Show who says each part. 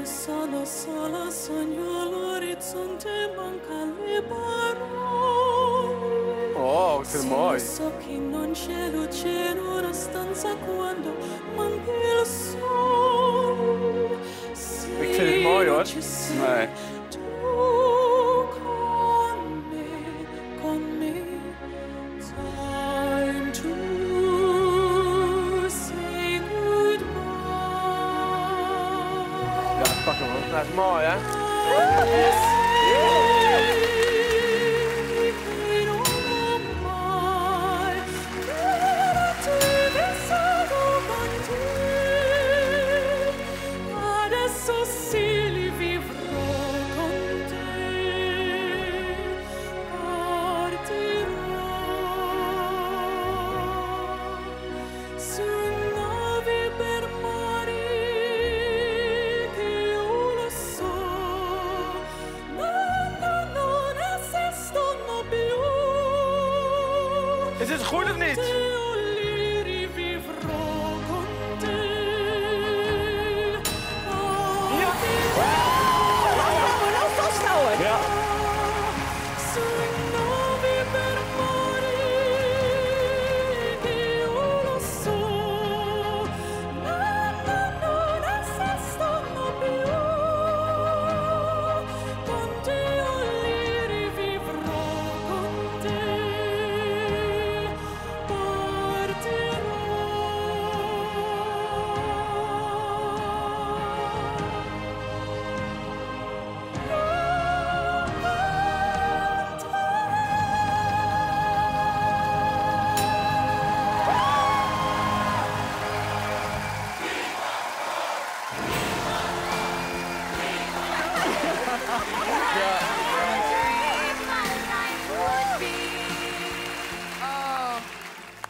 Speaker 1: Sono sola, sogno l'orizzonte, manca le parole.
Speaker 2: Oh, che mooi.
Speaker 1: So che non c'è luce in una stanza quando manca il sole.
Speaker 2: Ik vind het mooi hoor.
Speaker 1: Nee. Tu con me, time to say goodbye.
Speaker 2: Ja, pak hem hoor. Dat is mooi hè.
Speaker 1: Adesso sì li vivrò con te, partirò su navi per mari che io lo so, non esistono più.
Speaker 2: Is dit goed of niet?